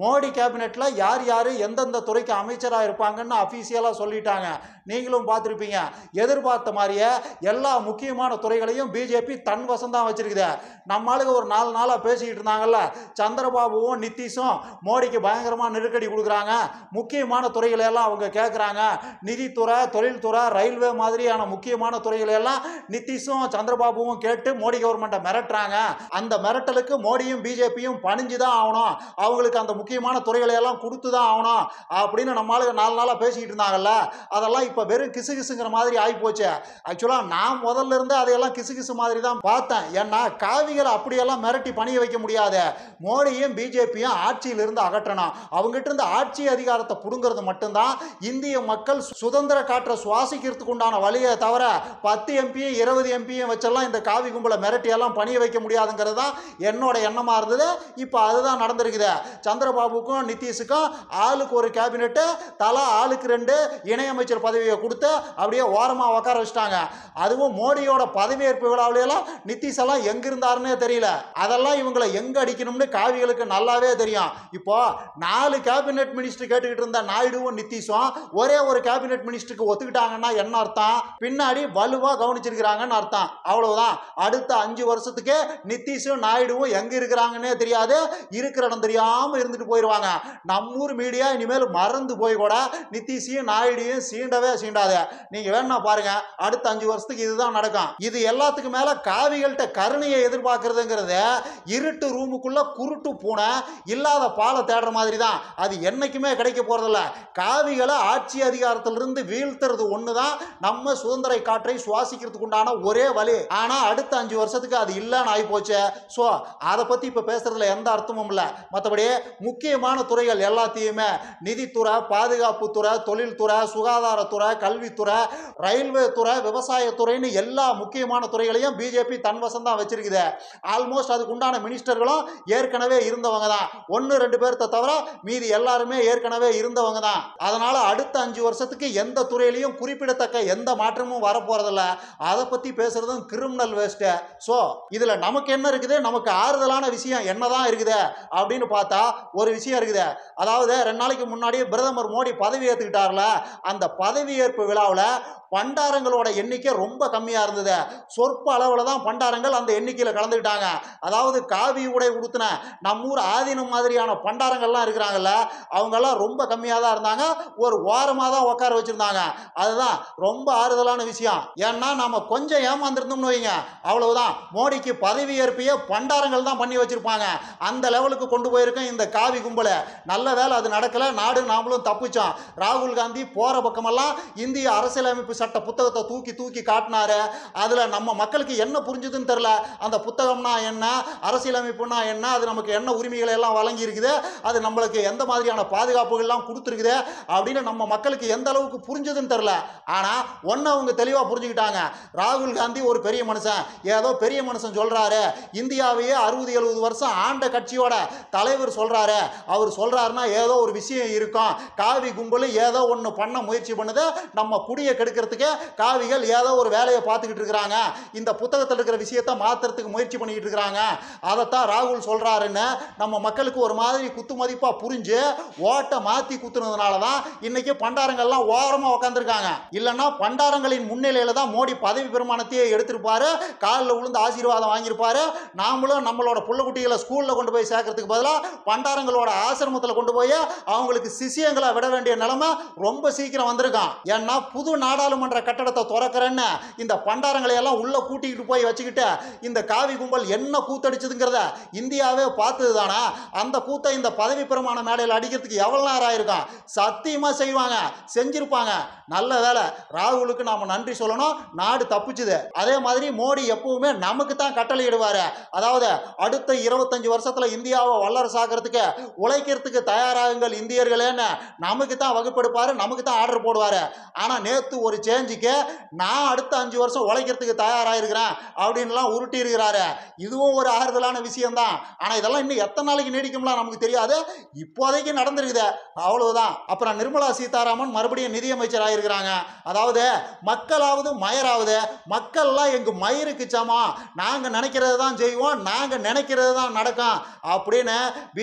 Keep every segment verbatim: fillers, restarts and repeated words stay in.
மோடி கேபினெட்ல யார் யார் எந்தெந்த துறைக்கு அமைச்சராக இருப்பாங்கன்னு அஃபீஷியலாக சொல்லிட்டாங்க. நீங்களும் பார்த்துருப்பீங்க. எதிர்பார்த்த மாதிரியே எல்லா முக்கியமான துறைகளையும் பிஜேபி தன் வசம் தான் வச்சிருக்குது. நம்மளுக்கு ஒரு நாலு நாளாக பேசிக்கிட்டு இருந்தாங்கல்ல, சந்திரபாபுவும் நிதிஷும் மோடிக்கு பயங்கரமாக நெருக்கடி கொடுக்குறாங்க, முக்கியமான துறைகளை எல்லாம் அவங்க கேட்குறாங்க. நிதித்துறை, தொழில்துறை, ரயில்வே மாதிரியான முக்கியமான துறைகளை எல்லாம் நிதிஷும் சந்திரபாபுவும் கேட்டு மோடி கவர்மெண்ட்டை மிரட்டுறாங்க. அந்த மிரட்டலுக்கு மோடியும் பிஜேபியும் பணிஞ்சு தான் ஆகணும், அவங்களுக்கு அந்த முக்கியமான துறைகளை எல்லாம் கொடுத்து தான் ஆகணும் அப்படின்னு நம்மளுக்கு நாலு நாளாக பேசிக்கிட்டு இருந்தாங்கல்ல. அதெல்லாம் இப்போ வெறும் கிசு கிசுங்கிற மாதிரி ஆகி போச்சு. ஆக்சுவலாக நான் முதல்ல இருந்து அதையெல்லாம் கிசு கிசு மாதிரி தான் பார்த்தேன். ஏன்னா காவிகளை அப்படியெல்லாம் மிரட்டி பணிய வைக்க முடியாது. மோடியும் பிஜேபியும் ஆட்சியிலிருந்து அகற்றணும். அவங்ககிட்ட இருந்து ஆட்சி அதிகாரத்தை புடுங்கிறது மட்டும்தான் இந்திய மக்கள் சுதந்திர காற்றை சுவாசிக்கிறதுக்கு உண்டான வழியை தவிர பத்து எம்பியும் இருபது எம்பியும் வச்செல்லாம் இந்த காவி கும்பலை மிரட்டியெல்லாம் பணிய வைக்க முடியாதுங்கிறது தான் என்னோட எண்ணமாக இருந்தது. இப்போ அதுதான் நடந்திருக்குது. சந்திரபாபுக்கும் நிதிஷுக்கும் ஆளுக்கு ஒரு கேபினெட்டு, தலா ஆளுக்கு ரெண்டு இணையமைச்சர் பதவியை கொடுத்து அப்படியே ஓரமாக உட்கார வச்சுட்டாங்க. அதுவும் மோடியோட பதவியேற்பு விழாவிலாம் நிதிஷ் எல்லாம் எங்க இருந்தாருன்னே தெரியல. அதெல்லாம் இவங்களை எங்க அடிக்கணும்னு காவிகளுக்கு நல்லாவே தெரியும். இப்போ நாலு கேபினெட் மினிஸ்டர் கேட்டுக்கிட்டு இருந்த நாயுடுவும் நிதிஷும் ஒரே ஒரு கேபினெட் மினிஸ்டருக்கு ஒத்துக்கிட்டாங்கன்னா என்ன அர்த்தம்? பின்னாடி வலுவா கவனிச்சிருக்கிறாங்கன்னு அர்த்தம். அவ்வளவுதான். அடுத்த அஞ்சு வருஷத்துக்கு நிதிஷும் நாயுடுவும் எங்க இருக்கிறாங்கன்னே தெரியாது, இருக்கிற இடம் தெரியாம இருந்துட்டு போயிடுவாங்க. நம்மூர் மீடியா இனிமேல் மறந்து போய் கூட நிதிஷையும் நாயுடையும் சீண்டவே சீண்டாது. நீங்க வேணா பாருங்க, அடுத்த அஞ்சு வருஷத்துக்கு இதுதான் நடக்கும். இது எல்லாத்துக்கு மேல காவிகள்கிட்ட கருணையை எதிர்பார்க்கறதுங்கிறது இருட்டு ரூமுக்குள்ள குருட்டு பூனை இல்லாத பாலை தேடுற மாதிரி தான். அது என்னைக்குமே கிடைக்க போறதில்ல. காவிகளை ஆட்சி அதிகாரத்திலிருந்து வீழ்த்துறது ஒண்ணுதான் நம்ம சுதந்திர காற்றை சுவாசிக்கிறதுக்கு உண்டான ஒரே வழி. ஆனா அடுத்த அஞ்சு வருஷத்துக்கு அது இல்லைன்னு ஆகி போச்சு. ஸோ அதை பத்தி இப்ப பேசுறதுல எந்த அர்த்தமும் இல்லை. மற்றபடி முக்கியமான துறைகள் எல்லாத்தையுமே நிதித்துறை, பாதுகாப்பு துறை, தொழில்துறை, சுகாதாரத்துறை, கல்வித்துறை, ரயில்வே துறை, விவசாயத்துறைன்னு எல்லா முக்கியமான துறைகளையும் பிஜேபி தன்வசம் தான் வச்சிருக்குது. ஆல்மோஸ்ட் அதுக்கு உண்டான மினிஸ்டர்களும் ஏற்கனவே இருந்தவங்க தான். ஒன்று ரெண்டு பேர்த்த தவிர மீதி எல்லாருமே ஏற்கனவே இருந்தவங்க தான். அதனால அடுத்த அஞ்சு வருஷத்துக்கு எந்த துறையிலையும் குறிப்பிடத்தக்க எந்த மாற்றமும் வரப்போறதில்ல. அதை பத்தி பேசுறதும் கிரிமினல் வேஸ்ட். ஸோ இதுல நமக்கு என்ன இருக்குது? நமக்கு ஆறுதலான விஷயம் என்னதான் இருக்குது அப்படின்னு பார்த்தா ஒரு விஷயம் இருக்குது. அதாவது ரெண்டு நாளைக்கு முன்னாடி பிரதமர் மோடி பதவி ஏற்றுக்கிட்டார்ல, அந்த பதவியேற்பு விழாவில் பண்டாரங்களோட எண்ணிக்கை ரொம்ப கம்மியாக இருந்தது. சொற்ப அளவில் தான் பண்டாரங்கள் அந்த எண்ணிக்கையில் கலந்துக்கிட்டாங்க. அதாவது காவி உடை உடுத்தின நம்மூர் ஆதீனம் மாதிரியான பண்டாரங்கள்லாம் இருக்கிறாங்கல்ல, அவங்கெல்லாம் ரொம்ப கம்மியாக தான் இருந்தாங்க. ஒரு ஓரமாக தான் உட்கார வச்சுருந்தாங்க. அதுதான் ரொம்ப ஆறுதலான விஷயம். ஏன்னா நம்ம கொஞ்சம் ஏமாந்துருந்தோம்னு வைங்க, அவ்வளவுதான். மோடிக்கு பதவி ஏற்பிய பண்டாரங்கள் தான் பண்ணி வச்சிருப்பாங்க. அந்த லெவலுக்கு கொண்டு போயிருக்கோம் இந்த காவி கும்பலை. நல்ல வேலை அது நடக்கல. நாடு நாமளும் தப்பிச்சோம். ராகுல் காந்தி போற பக்கமெல்லாம் இந்திய அரசியலமைப்பு சட்ட புத்தகத்தை தூக்கி தூக்கி காட்டினாரு. அதுல நம்ம மக்களுக்கு என்ன புரிஞ்சுதுன்னு தெரியல. அந்த புத்தகம்னா என்ன, அரசியலமைப்புனா என்ன, அது நமக்கு என்ன உரிமைகளை எல்லாம் வழங்கி இருக்குது, அது நம்மளுக்கு எந்த மாதிரியான பாதுகாப்புகள்லாம் கொடுத்துருக்குது அப்படின்னு நம்ம மக்களுக்கு எந்த அளவுக்கு புரிஞ்சுதுன்னு தெரியல. ஆனா ஒன்னு அவங்க தெளிவா புரிஞ்சுக்கிட்டாங்க. ராகுல் காந்தி ஒரு பெரிய மனுஷன், ஏதோ பெரிய மனுஷன் சொல்றாரு, இந்தியாவையே அறுபது எழுபது வருஷம் ஆண்ட கட்சியோட தலைவர் சொல்றாரு, அவர் சொல்றாருன்னா ஏதோ ஒரு விஷயம் இருக்கும். காவி கும்பல் ஏதோ ஒன்று பண்ண முயற்சி பண்ணுது, நம்ம குடியை கெடுக்கிறதுக்கு காவிகள் ஏதோ ஒரு வேலையை பார்த்துக்கிட்டு இருக்கிறாங்க, இந்த புத்தகத்தில் இருக்கிற விஷயத்தை மாத்துறதுக்கு முயற்சி பண்ணிக்கிட்டு இருக்கிறாங்க, அதைத்தான் ராகுல் சொல்றாருன்னு நம்ம மக்களுக்கு ஒரு மாதிரி குத்து மதிப்பா புரிஞ்சு ஓட்டை மாத்தி குத்துனதுனால தான் இன்னைக்கு பண்டாரங்கள்லாம் ஓரமா உட்காந்துருக்காங்க. இல்லைன்னா பண்டாரங்களின் முன்னிலையில தான் மோடி பதவி பிரமாணத்தையே எடுத்திருப்பாரு, காலில் விழுந்து ஆசீர்வாதம் வாங்கியிருப்பாரு. நாமளும் நம்மளோட புள்ள குட்டிகளை ஸ்கூல்ல கொண்டு போய் சேர்க்கறதுக்கு பதிலாக பண்டாரங்களோட ஆசிரமத்தில் கொண்டு போய் அவங்களுக்கு சிசியங்களை விட வேண்டிய நிலைமை ரொம்ப சீக்கிரம் வந்திருக்கான். ஏன்னா புது நாடாளுமன்ற கட்டடத்தை திறக்கிறேன்னு இந்த பண்டாரங்களை எல்லாம் உள்ள கூட்டிக்கிட்டு போய் வச்சுக்கிட்டு இந்த காவி கும்பல் என்ன கூத்தடிச்சதுங்கிறத இந்தியாவே பார்த்தது தானே. அந்த கூத்தை இந்த பதவி பிரமாண மேடையில் அடிக்கிறதுக்கு எவ்வளவு நேரம் ஆயிருக்கும்? சத்தியமா செய்வாங்க, செஞ்சிருப்பாங்க. நல்ல வேலை, ராகுலுக்கு நாம நன்றி சொல்லணும், நாடு தப்பிச்சுது. அதே மாதிரி மோடி எப்பவுமே நமக்கு தான் கட்டளை இடுவாரு. அதாவது அடுத்த இருபத்தஞ்சு வருஷத்துல இந்தியாவை வல்லரசாக்கிறதுக்கு உழைக்கிறதுக்கு தயாராகுங்கள் இந்தியர்களேன்னு நமக்கு தான் வகுப்பெடுப்பாரு, நமக்கு தான் ஆர்டர் போடுவாரு. ஆனா நேத்து ஒரு சேஞ்சுக்கு நான் அடுத்த அஞ்சு வருஷம் உழைக்கிறதுக்கு தயாராயிருக்கிறேன் அப்படின்லாம் உருட்டி இருக்கிறாரு. இதுவும் ஒரு ஆறுதலான விஷயம் தான். ஆனா இதெல்லாம் இன்னும் எத்தனை நாளைக்கு நீடிக்கும்லாம் நமக்கு தெரியாது. இப்போதைக்கு நடந்திருக்குது, அவ்வளவுதான். அப்புறம் நிர்மலா சீதாராமன் மறுபடியும் நிதியமைச்சர் ஆயிருக்கிறாங்க. அதாவது மக்களாவது மயராவது, மக்கள்லாம் எங்க மயிருக்கு சமம், நாங்க நினைக்கிறது தான் செய்வோம், நாங்க நினைக்கிறது தான் நடக்கும் அப்படின்னு பிஜேபியும்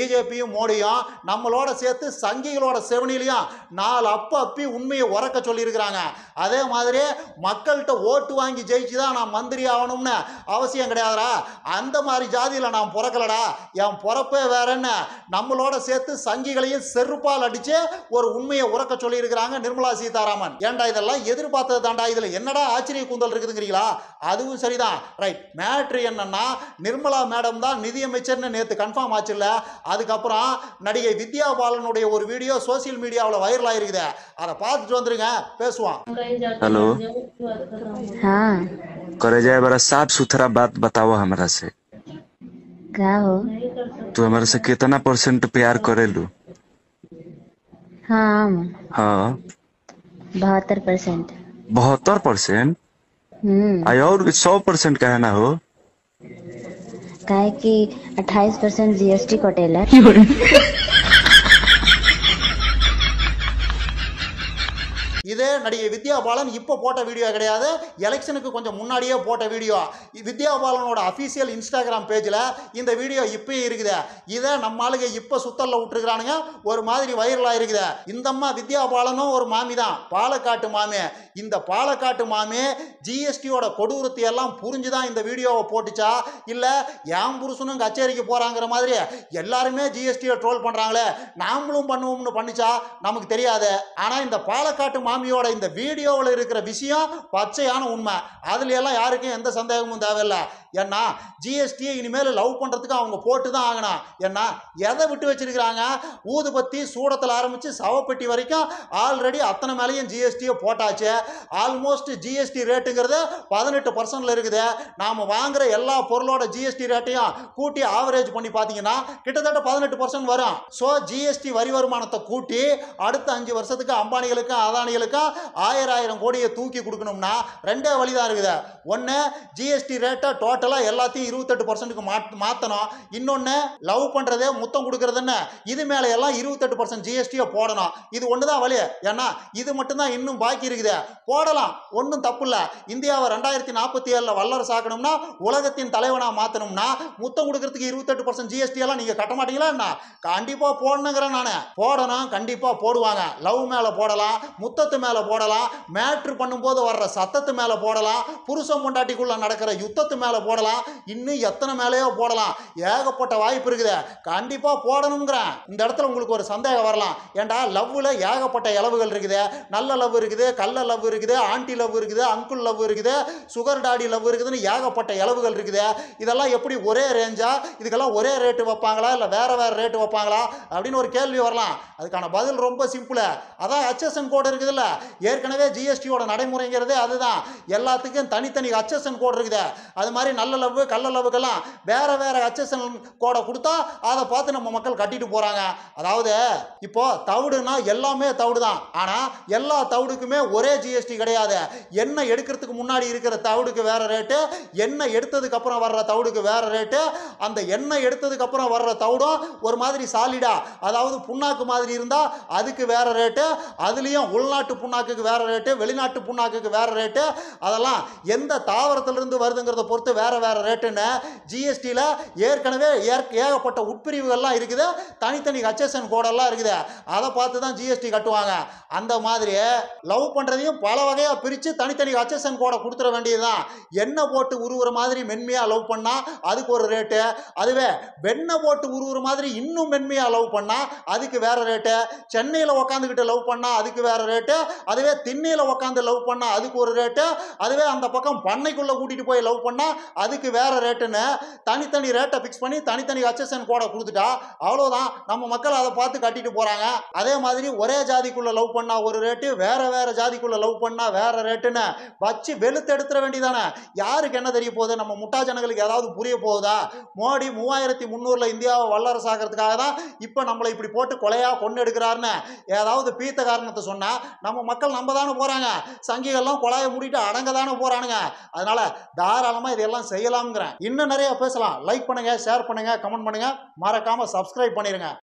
பிஜேபியும் மோடியும் நம்மளோட சேர்த்து சங்கிகளோட செவனிலையும் நாலு அப்ப அப்பி உண்மையை உறக்க சொல்லியிருக்கிறாங்க. அதே மாதிரி மக்கள்கிட்ட ஓட்டு வாங்கி ஜெயிச்சு தான் நான் மந்திரி ஆகணும்னு அவசியம் கிடையாதுடா, அந்த மாதிரி ஜாதியில் நான் பிறக்கலடா, என் பிறப்பே வேறன்னு நம்மளோட சேர்த்து சங்கிகளையும் செருப்பால் அடிச்சு ஒரு உண்மையை உறக்க சொல்லியிருக்கிறாங்க நிர்மலா சீதாராமன். ஏன்டா இதெல்லாம் எதிர்பார்த்தது தாண்டா, இதுல என்னடா ஆச்சரிய கூந்தல் இருக்குதுங்கிறீங்களா? அதுவும் சரிதான். ரைட், மேட்ரு என்னன்னா நிர்மலா மேடம் தான் நிதியமைச்சர்னு நேற்று கன்ஃபார்ம் ஆச்சு இல்ல. அதுக்கப்புறம் நடிகை வித்யா பாலனுடைய ஒரு வீடியோ சோசியல் மீடியாவில் வைரல் ஆயிருக்குது, அதை பார்த்துட்டு வந்துருங்க, பேசுவான். हेलो हाँ करे जाए बड़ा साफ सुथरा बात बताओ हमरा से, क्या हो? तू हमारे से कितना परसेंट प्यार करेलू? हाँ हाँ बहत्तर परसेंट। बहत्तर परसेंट हम्म आई और सौ परसेंट कहे ना हो? काहे कि अट्ठाईस परसेंट जीएसटी कटेला। இதே நடிகை வித்யா பாலன் இப்போ போட்ட வீடியோ கிடையாது, எலெக்ஷனுக்கு கொஞ்சம் முன்னாடியே போட்ட வீடியோ. வித்யா பாலனோட அஃபீஷியல் இன்ஸ்டாகிராம் பேஜில் இந்த வீடியோ இப்பயும் இருக்குது. இதை நம்ம ஆளுங்க இப்போ சுத்தல்ல விட்டுருக்குறானுங்க, ஒரு மாதிரி வைரலாக இருக்குது. இந்த அம்மா வித்யா பாலனும் ஒரு மாமி தான், பாலக்காட்டு மாமி. இந்த பாலக்காட்டு மாமி ஜிஎஸ்டியோட கொடூரத்தை எல்லாம் புரிஞ்சு தான் இந்த வீடியோவை போட்டுச்சா, இல்லை என் புருஷனும் கச்சேரிக்கு போகிறாங்கிற மாதிரி எல்லாருமே ஜிஎஸ்டியை ட்ரோல் பண்ணுறாங்களே நாமளும் பண்ணுவோம்னு பண்ணிச்சா நமக்கு தெரியாது. ஆனால் இந்த பாலக்காட்டு மாமியோட இந்த வீடியோவில் இருக்கிற விஷயம் பச்சையான உண்மை, அதுல எல்லாம் யாருக்கும் எந்த சந்தேகமும் தேவையில்லை. ஏன்னா ஜிஎஸ்டியை இனிமேல் லவ் பண்ணுறதுக்கு அவங்க போட்டு தான் ஆகணும். ஏன்னா எதை விட்டு வச்சிருக்கிறாங்க, ஊதுபத்தி சூடத்தில் ஆரம்பித்து சவப்பெட்டி வரைக்கும் ஆல்ரெடி அத்தனை மேலேயும் ஜிஎஸ்டியை போட்டாச்சு. ஆல்மோஸ்ட் ஜிஎஸ்டி ரேட்டுங்கிறது பதினெட்டு பர்சன்ட்ல இருக்குது. நாம் வாங்குற எல்லா பொருளோட ஜிஎஸ்டி ரேட்டையும் கூட்டி ஆவரேஜ் பண்ணி பார்த்தீங்கன்னா கிட்டத்தட்ட பதினெட்டு பர்சன்ட் வரும். ஸோ ஜிஎஸ்டி வரி வருமானத்தை கூட்டி அடுத்த அஞ்சு வருஷத்துக்கு அம்பானிகளுக்கும் அதானிகளுக்கும் ஆயிரம் ஆயிரம் கோடியை தூக்கி கொடுக்கணும்னா ரெண்டே வழி தான் இருக்குது. ஒன்று ஜிஎஸ்டி ரேட்டை டோட்டலாக எல்லாத்தையும் இருபத்தெட்டு பர்சன்ட்டுக்கு மாற்றணும். இன்னொன்று லவ் பண்ணுறதே முத்தம் கொடுக்குறதுன்னு இது மேலே எல்லாம் இருபத்தெட்டு பர்சன்ட் ஜிஎஸ்டியை போடணும். இது ஒன்று தான் வழி. ஏன்னா இது மட்டும்தான் இன்னும் பாக்கி இருக்குது, போடலாம், ஒன்றும் தப்பு இல்லை. இந்தியாவை ரெண்டாயிரத்தி நாற்பத்தி ஏழில் வல்லரசு ஆக்கணும்னா உலகத்தின் தலைவனாக மாற்றணும்னா முத்தம் கொடுக்கறதுக்கு இருபத்தெட்டு பர்சன்ட் ஜிஎஸ்டி எல்லாம் நீங்கள் கட்ட மாட்டீங்களா என்ன? கண்டிப்பாக போடணுங்கிறேன் நான். போடணும், கண்டிப்பாக போடுவாங்க. லவ் மேலே போடலாம், முத்தத்து மேலே போடலாம், மேட்ரு பண்ணும்போது வர்ற சத்தத்து மேலே போடலாம், புருஷன் பொண்டாட்டிக்குள்ள நடக்கிற யுத்தத்து மேலே போடலாம், இன்னும் எத்தனை மேலேயோ போடலாம். ஏகப்பட்ட வாய்ப்பு இருக்குது, கண்டிப்பாக போடணுங்கிறேன். இந்த இடத்துல உங்களுக்கு ஒரு சந்தேகம் வரலாம், ஏண்டா லவ்வில் ஏகப்பட்ட இளவுகள் இருக்குது, நல்ல லவ் இருக்குது, கள்ள லவ் இருக்குது, ஆன்டி லவ் இருக்குது, அங்குள் லவ் இருக்குது, சுகர் டாடி லவ் இருக்குதுன்னு ஏகப்பட்ட இளவுகள் இருக்குது. இதெல்லாம் எப்படி ஒரே ரேஞ்சா, இதுக்கெல்லாம் ஒரே ரேட்டு வைப்பாங்களா இல்லை வேற வேற ரேட்டு வைப்பாங்களா அப்படின்னு ஒரு கேள்வி வரலாம். அதுக்கான பதில் ரொம்ப சிம்பிள். அதான் ஹெச்எஸ்என் கோடு இருக்குதுல்ல, ஏற்கனவே ஜிஎஸ்டியோட நடைமுறைங்கிறதே அதுதான். எல்லாத்துக்கும் தனித்தனி ஹெச்எஸ்என் கோடு இருக்குது. அது மாதிரி நல்ல லவ் கள்ள லவ்வுக்கெல்லாம் வேற வேற ஹெச்எஸ்என் கோடை கொடுத்தா அதை பார்த்து நம்ம மக்கள் கட்டிட்டு போறாங்க. அதாவது இப்போ தவிடுனா எல்லாமே தவிடு தான், ஆனா எல்லா தவிடுக்குமே ஒரே ஜிஎஸ்டி கிடையாது. எண்ணெய் எடுக்கிறதுக்கு முன்னாடி இருக்கிற தவிடுக்கு வேற ரேட்டு, எண்ணெய் எடுத்ததுக்கு அப்புறம் வர்ற தவிடுக்கு வேற ரேட்டு, அந்த எண்ணெய் எடுத்ததுக்கு அப்புறம் வர்ற தவிடும் ஒரு மாதிரி சாலிடா, அதாவது புண்ணாக்கு மாதிரி இருந்தா அதுக்கு வேற ரேட்டு, அதுலயும் உள்நாட்டு புண்ணாக்குக்கு வேற ரேட்டு, வெளிநாட்டு புண்ணாக்குக்கு வேற ரேட்டு, அதெல்லாம் எந்த தாவரத்திலிருந்து வருதுங்கிறத பொறுத்து வேற வேற ரேட்டுன்னு ஜிஎஸ்டியில் ஏற்கனவே ஏகப்பட்ட உட்பிரிவுகள்லாம் இருக்குது, தனித்தனி ஹெச்எஸ்என் கோடெல்லாம் இருக்குது. அதை பார்த்து தான் ஜிஎஸ்டி கட்டுவாங்க. அந்த மாதிரி லவ் பண்ணுறதையும் பல வகையாக பிரித்து தனித்தனி ஹெச்எஸ்என் கோடை கொடுத்துட வேண்டியதுதான். எண்ணெய் போட்டு உருவுற மாதிரி மென்மையாக லவ் பண்ணால் அதுக்கு ஒரு ரேட்டு, அதுவே வெண்ணெய் போட்டு உருவுற மாதிரி இன்னும் மென்மையாக லவ் பண்ணால் அதுக்கு வேற ரேட்டு, சென்னையில் உட்காந்துக்கிட்டு லவ் பண்ணால் அதுக்கு வேற ரேட்டு, அதுவே திண்ணையில் உட்காந்து லவ் பண்ணால் அதுக்கு ஒரு ரேட்டு, அதுவே அந்த பக்கம் பண்ணைக்குள்ளே கூட்டிகிட்டு போய் லவ் பண்ணால் அதுக்கு வேற ரேட்டுன்னு தனித்தனி ரேட்டை ஃபிக்ஸ் பண்ணி தனித்தனி ஹெச்எஸ்என் கோடை கொடுத்துட்டா அவ்வளோதான், நம்ம மக்கள் அதை பார்த்து கட்டிட்டு போகிறாங்க. அதே மாதிரி ஒரே ஜாதிக்குள்ளே லவ் பண்ணால் ஒரு ரேட்டு, வேற வேற ஜாதிக்குள்ளே லவ் பண்ணால் வேற ரேட்டுன்னு வச்சு வெளுத்து எடுத்துட வேண்டியதானே. யாருக்கு என்ன தெரிய போகுது, நம்ம முட்டா ஜனங்களுக்கு ஏதாவது புரிய போகுதா? மோடி மூவாயிரத்தி முந்நூறில் இந்தியாவை வல்லரசு ஆகிறதுக்காக தான் இப்போ நம்மளை இப்படி போட்டு கொலையாக கொண்டு எடுக்கிறாருன்னு ஏதாவது பீத்த காரணத்தை சொன்னால் நம்ம மக்கள் நம்ப தானே போகிறாங்க. சங்கிகள்லாம் கொலையை மூடிட்டு அடங்க தானே போகிறானுங்க. அதனால தாராளமாக இதெல்லாம் செய்யலாம்ங்கிறேன். இன்னும் நிறைய பேசலாம். லைக் பண்ணுங்க, ஷேர் பண்ணுங்க, கமெண்ட் பண்ணுங்க, மறக்காம சப்ஸ்கிரைப் பண்ணிருங்க.